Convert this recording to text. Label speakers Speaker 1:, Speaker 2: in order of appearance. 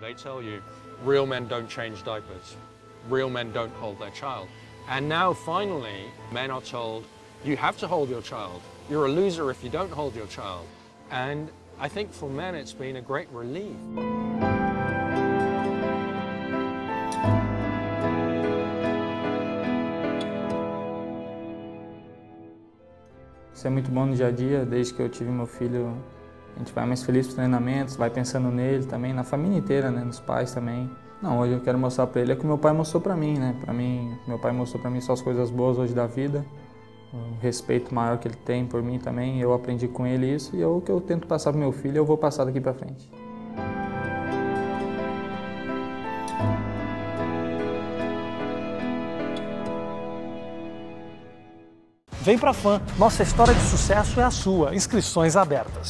Speaker 1: They tell you real men don't change diapers, real men don't hold their child. And now finally, men are told, you have to hold your child. You're a loser if you don't hold your child. And I think for men it's been a great relief.
Speaker 2: Isso é muito bom no dia a dia. Desde que eu tive meu filho, a gente vai mais feliz para os treinamentos, vai pensando nele também, na família inteira, né, nos pais também. Não, hoje eu quero mostrar para ele é o que meu pai mostrou para mim, né? Para mim, meu pai mostrou para mim só as coisas boas hoje da vida, o respeito maior que ele tem por mim também. Eu aprendi com ele isso e é o que eu tento passar para meu filho, eu vou passar daqui para frente.
Speaker 3: Vem pra FAM, nossa história de sucesso é a sua. Inscrições abertas.